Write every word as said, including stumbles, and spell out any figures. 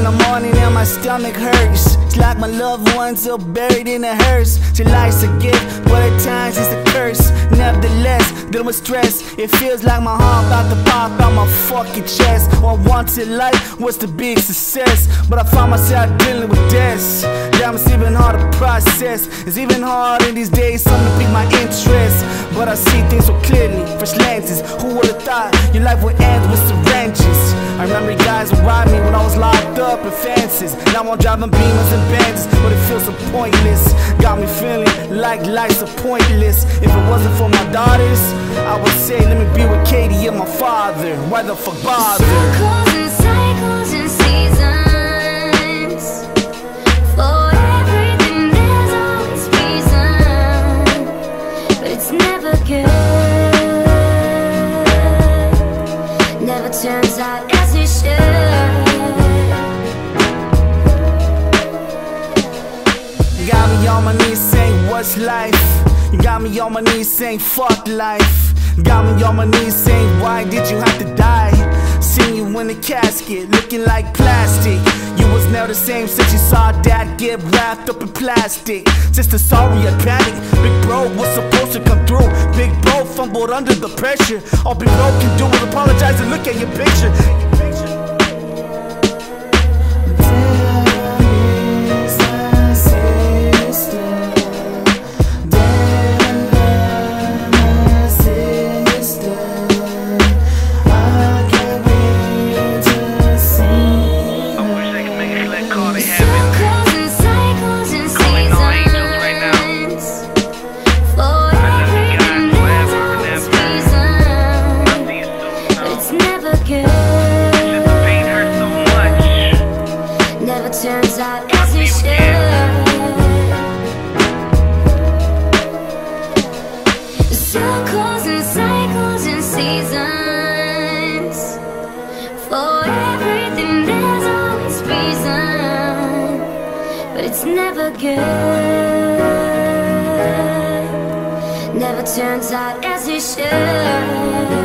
the morning and my stomach hurts. It's like my loved ones are buried in a hearse. Till life's a gift, but at times it's a curse. Nevertheless, dealing with stress, it feels like my heart about to pop out my fucking chest. What once in life was the big success, but I find myself dealing with death. Damn, it's even hard to process. It's even hard in these days, something to pique my interest. But I see things so clearly, fresh lenses. Who would've thought your life would end with syringes? I remember you guys would ride me when I was locked up in fences. Now I'm driving Beamers and Benzes, but it feels so pointless. Got me feeling like life's so pointless. If it wasn't for my daughters, I would say let me be with Katie and my father. Why the fuck bother? Circles and cycles and seasons. For everything there's always reason, but it's never good. Never turns out as it should. You got me on my knees saying what's life? You got me on my knees saying fuck life. You got me on my knees saying why did you have to die? Seeing you in the casket looking like plastic. You was never the same since you saw dad get wrapped up in plastic. Sister sorry I panicked. Big bro was supposed to come through. Big bro fumbled under the pressure. All big bro can do is apologize and look at your picture. Turns out as it should. Circles and cycles and seasons. For everything there's always reason, but it's never good. Never turns out as it should.